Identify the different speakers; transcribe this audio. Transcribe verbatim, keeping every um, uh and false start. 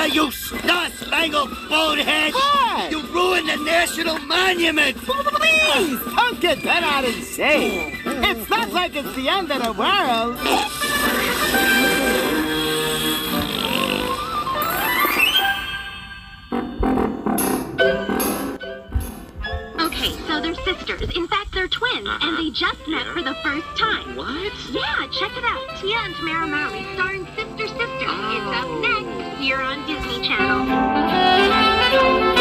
Speaker 1: you star-spangled bonehead!
Speaker 2: Hey!
Speaker 1: You ruined the national monument!
Speaker 2: Please, don't get bent out of shape. It's not like it's the end of the world.
Speaker 3: Okay, so they're sisters. In fact, they're twins,
Speaker 4: Uh-huh.
Speaker 3: and they just met
Speaker 4: Yeah.
Speaker 3: for the first time.
Speaker 4: What?
Speaker 3: Yeah, check it out. Tia and Tamara Marley starring Sister Sister. It's up
Speaker 4: Oh.
Speaker 3: next here on Disney Channel.